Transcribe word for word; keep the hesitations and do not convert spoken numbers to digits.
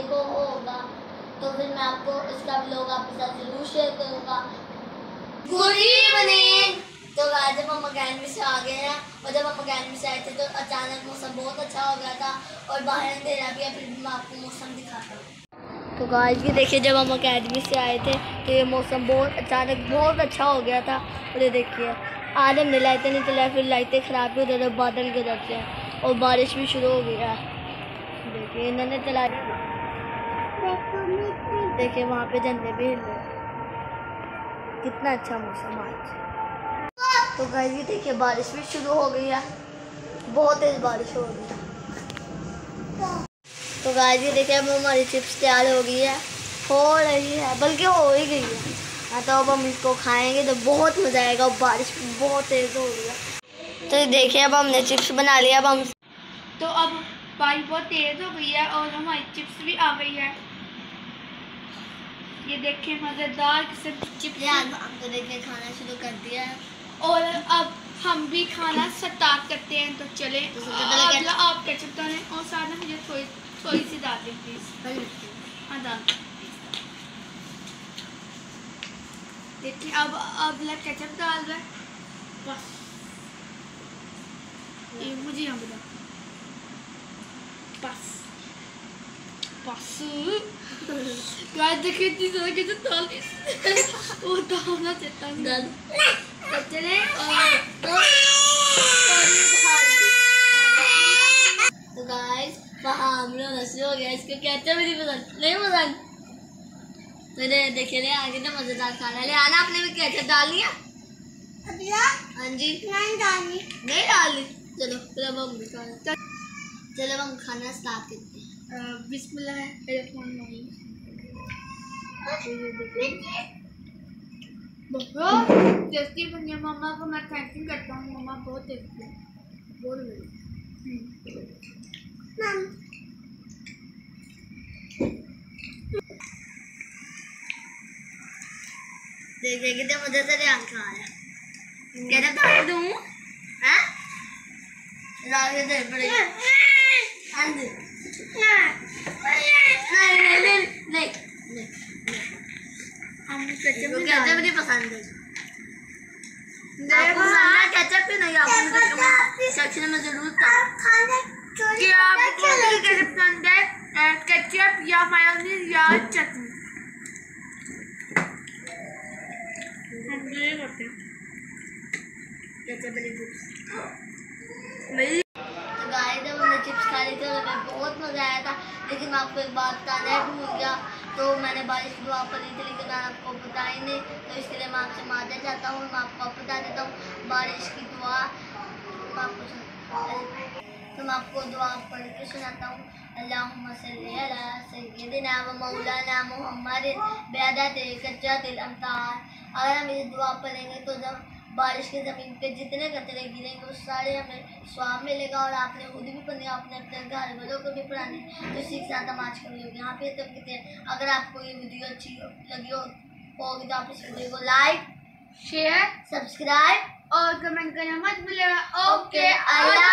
को होगा तो फिर मैं आपको इसका ब्लॉग आपके साथ जरूर शेयर करूँगा। Good evening. तो आज जब हम अकेडमी से आ गए हैं और जब हम अकेडमी से आए थे तो अचानक मौसम बहुत अच्छा हो गया था और बाहर अंधेरा भी है। फिर मैं आपको मौसम दिखाता हूँ। तो गाइस ये देखिए, जब हम अकेडमी से आए थे तो ये मौसम बहुत अचानक बहुत अच्छा हो गया था। और ये देखिए, आज हमने लाइटें नहीं चलाई, फिर लाइटें ख़राब भी उधर बादल गिर जाते हैं और बारिश भी शुरू हो गई है। देखिए इन्होंने चला, देखिए वहाँ पे झंडे भी हिल रहे। कितना अच्छा मौसम आज। तो गाइस ये देखिए, बारिश भी शुरू हो गई है, बहुत तेज बारिश हो गई है। तो गाइस ये देखिए, अब हमारी चिप्स तैयार हो गई है, हो रही है, बल्कि हो ही गई है। हाँ, तो अब हम इसको खाएंगे तो बहुत मज़ा आएगा और बारिश बहुत तेज़ हो रही है। तो देखिए, अब हमने चिप्स बना लिया। अब हम तो अब बारिश बहुत तेज़ हो गई है और हमारी चिप्स भी आ गई है। ये देखिए मज़ेदार किस्म की चिप्स। हम तो देखिए खाना शुरू कर दिया है और अब हम भी खाना स्टार्ट करते हैं। तो चले तो आप, आप केचप डालें और साथ में मुझे थोड़ी थोड़ी सी डाल दें प्लीज़। हाँ डाल देखिए, अब अब लग केचप डाल रहा है बस। ये मुझे यहाँ बता बस बस गाइस देखिए इतनी ज़्यादा केचप डाल दी वो डालना चाहता हूँ डाल। तो चले तो गाइस वहाँ हम लोग हंसी हो गया, इसको कहते भी नहीं पसंद नहीं पसंद। तो देखिए ले आगे तो मजेदार खाना ले आना। आपने भी केचप डाल लिया? हाँ जी नहीं डाली नहीं डाली। चलो फिर अब हम खाना चलो अब हम खाना स्टार्ट करते हैं। बिस्मिल्लाह बहुत टेस्टी बनी है। मम्मा को मैं थैंक यू करता हूँ, मम्मा बहुत टेस्टी है। बोल देखिए कितने मजे से ध्यान खा रहा है। कहते डाल दूँ हैं डाल दे पड़ेगा। नहीं नहीं नहीं नहीं हम केचप केचप नहीं पसंद है। आपको पसंद है केचप भी नहीं? आप मुझे कमेंट सेक्शन में जरूर बताएं कि आपको केचप पसंद है, केचप या मायोनीज या चटनी। हम ये करते हैं केचप वाली चिप्स। तो गाइस जब हमने चिप्स खा ली थी तो हमें बहुत मज़ा आया था, लेकिन मैं आपको एक बात बताना भूल गया। तो मैंने बारिश की दुआ पढ़ी थी लेकिन मैं आपको बताई नहीं, तो इसके लिए मैं आपसे माफ़ी चाहता हूँ। मैं आपको बता देता हूँ बारिश की दुआ। मैं आपको तो मैं आपको दुआ पढ़ के सुनाता हूँ। अल्लाहुम्मा सल्ली अला सय्यिदिना व मौलाना मुहम्मदिन बिअददिल कतरातिल अमतार। अगर हम ये दुआ पढ़ेंगे तो जब बारिश की ज़मीन पे जितने कतरे गिरेंगे वो सारे हमें स्वाब मिलेगा। और आपने खुद भी पढ़नी, आपने अपने घर वालों को भी पढ़ानी। तो इसी के साथ हम आज का वीडियो यहाँ पे तक कहते हैं। अगर आपको ये वीडियो अच्छी लगी हो होगी तो आप इस वीडियो को लाइक शेयर सब्सक्राइब और कमेंट करना मत भूलिएगा। ओके अल्लाह।